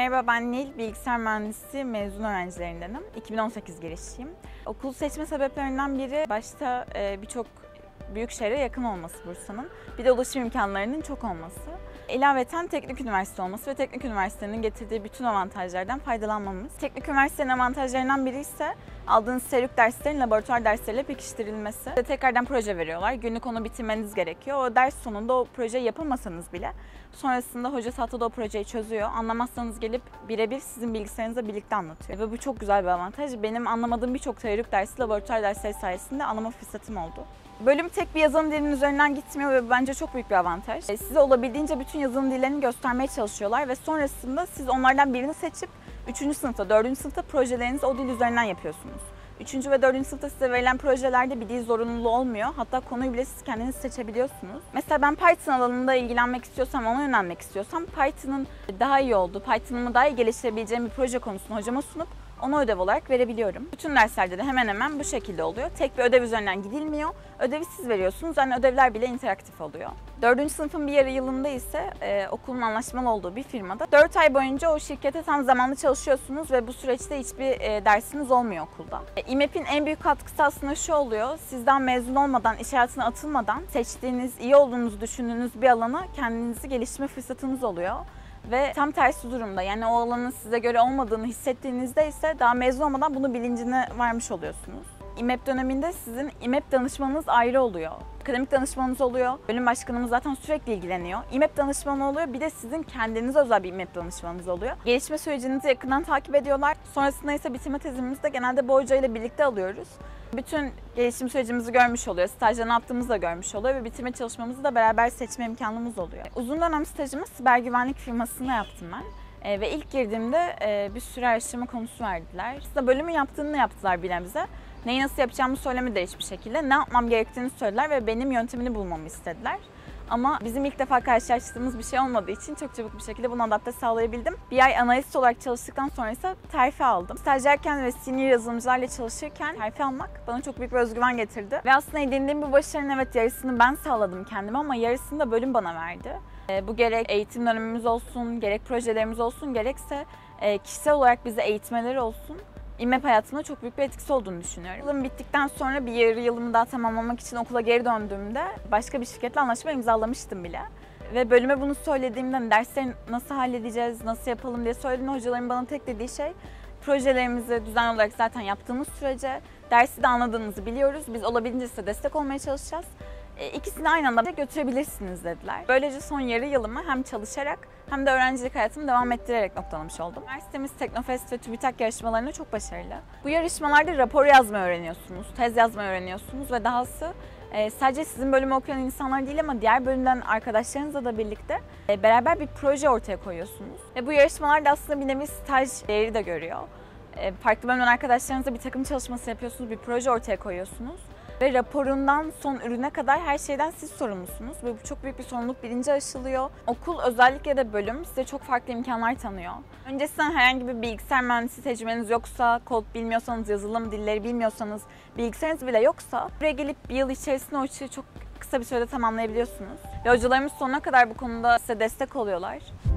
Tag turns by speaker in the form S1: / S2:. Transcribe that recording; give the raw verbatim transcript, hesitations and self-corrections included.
S1: Merhaba, ben Nil, bilgisayar mühendisi mezun öğrencilerindenim. iki bin on sekiz girişliyim. Okul seçme sebeplerinden biri başta birçok büyük şehre yakın olması Bursa'nın, bir de ulaşım imkanlarının çok olması. İlaveten teknik üniversite olması ve teknik üniversitenin getirdiği bütün avantajlardan faydalanmamız. Teknik üniversitenin avantajlarından biri ise aldığınız teorik derslerin laboratuvar dersleriyle pekiştirilmesi. Size tekrardan proje veriyorlar. Günlük onu bitirmeniz gerekiyor. O ders sonunda o projeyi yapamasanız bile sonrasında hoca tahtada o projeyi çözüyor. Anlamazsanız gelip birebir sizin bilgisayarınızla birlikte anlatıyor. Ve bu çok güzel bir avantaj. Benim anlamadığım birçok teorik dersi laboratuvar dersleri sayesinde anlama fırsatım oldu. Bölüm tek bir yazılım dilinin üzerinden gitmiyor ve bence çok büyük bir avantaj. Size olabildiğince bütün yazılım dillerini göstermeye çalışıyorlar ve sonrasında siz onlardan birini seçip üçüncü sınıfta, dördüncü sınıfta projelerinizi o dil üzerinden yapıyorsunuz. üçüncü ve dördüncü sınıfta size verilen projelerde bir dil zorunluluğu olmuyor. Hatta konuyu bile siz kendiniz seçebiliyorsunuz. Mesela ben Python alanında ilgilenmek istiyorsam, ona yönelmek istiyorsam Python'ın daha iyi olduğu, Python'ımı daha iyi geliştirebileceğim bir proje konusunu hocama sunup onu ödev olarak verebiliyorum. Bütün derslerde de hemen hemen bu şekilde oluyor. Tek bir ödev üzerinden gidilmiyor. Ödevi siz veriyorsunuz. Yani ödevler bile interaktif oluyor. Dördüncü sınıfın bir yarı yılında ise e, okulun anlaşmalı olduğu bir firmada dört ay boyunca o şirkete tam zamanlı çalışıyorsunuz ve bu süreçte hiçbir e, dersiniz olmuyor okulda. E, İMEP'in en büyük katkısı aslında şu oluyor. Sizden mezun olmadan, iş hayatına atılmadan seçtiğiniz, iyi olduğunuzu düşündüğünüz bir alana kendinizi geliştirme fırsatınız oluyor. Ve tam tersi durumda, yani o alanın size göre olmadığını hissettiğinizde ise daha mezun olmadan bunun bilincine varmış oluyorsunuz. İMEP döneminde sizin İMEP danışmanınız ayrı oluyor. Akademik danışmanınız oluyor. Bölüm başkanımız zaten sürekli ilgileniyor. İMEP danışmanı oluyor. Bir de sizin kendinize özel bir İMEP danışmanınız oluyor. Gelişme sürecinizi yakından takip ediyorlar. Sonrasında ise bitirme tezimizi de genelde bu hocayla birlikte alıyoruz. Bütün gelişim sürecimizi görmüş oluyor. Stajda ne yaptığımızı da görmüş oluyor ve bitirme çalışmamızı da beraber seçme imkanımız oluyor. Uzun dönem stajımı siber güvenlik firmasında yaptım ben. E, ve ilk girdiğimde e, bir sürü araştırma konusu verdiler. Size bölümün yaptığını yaptılar bile bize. Neyi nasıl yapacağımı söylemediler hiçbir şekilde. Ne yapmam gerektiğini söylediler ve benim yöntemini bulmamı istediler. Ama bizim ilk defa karşılaştığımız bir şey olmadığı için çok çabuk bir şekilde bunu adapte sağlayabildim. Bir ay analist olarak çalıştıktan sonra ise terfi aldım. Stajyerken ve senior yazılımcılarla çalışırken terfi almak bana çok büyük bir özgüven getirdi. Ve aslında edindiğim bu başarının evet yarısını ben sağladım kendime ama yarısını da bölüm bana verdi. Bu gerek eğitim dönemimiz olsun, gerek projelerimiz olsun, gerekse kişisel olarak bizi eğitmeleri olsun. İMEP hayatımda çok büyük bir etkisi olduğunu düşünüyorum. Yılım bittikten sonra bir yarı yılımı daha tamamlamak için okula geri döndüğümde başka bir şirketle anlaşma imzalamıştım bile. Ve bölüme bunu söylediğimde dersleri nasıl halledeceğiz, nasıl yapalım diye söylediğimde hocaların bana tek dediği şey projelerimizi düzenli olarak zaten yaptığımız sürece dersi de anladığınızı biliyoruz. Biz olabildiğince size destek olmaya çalışacağız. E, ikisini aynı anda götürebilirsiniz dediler. Böylece son yarı yılımı hem çalışarak hem de öğrencilik hayatımı devam ettirerek noktalamış oldum. Üniversitemiz Teknofest ve TÜBİTAK yarışmalarında çok başarılı. Bu yarışmalarda rapor yazmayı öğreniyorsunuz, tez yazmayı öğreniyorsunuz ve dahası e, sadece sizin bölümü okuyan insanlar değil ama diğer bölümden arkadaşlarınızla da birlikte e, beraber bir proje ortaya koyuyorsunuz. Ve bu yarışmalarda aslında bir nevi staj değeri de görüyor. E, farklı bölümden arkadaşlarınızla bir takım çalışması yapıyorsunuz, bir proje ortaya koyuyorsunuz. Ve raporundan son ürüne kadar her şeyden siz sorumlusunuz. Ve bu çok büyük bir sorumluluk bilinci aşılıyor. Okul özellikle de bölüm size çok farklı imkanlar tanıyor. Öncesinden herhangi bir bilgisayar mühendisi tecrübeniz yoksa, kod bilmiyorsanız, yazılım dilleri bilmiyorsanız, bilgisayarınız bile yoksa buraya gelip bir yıl içerisinde o işi çok kısa bir sürede tamamlayabiliyorsunuz. Ve hocalarımız sonuna kadar bu konuda size destek oluyorlar.